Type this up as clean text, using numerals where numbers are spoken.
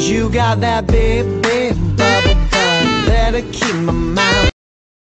'Cause you got that big, big bubble butt that'll keep my mind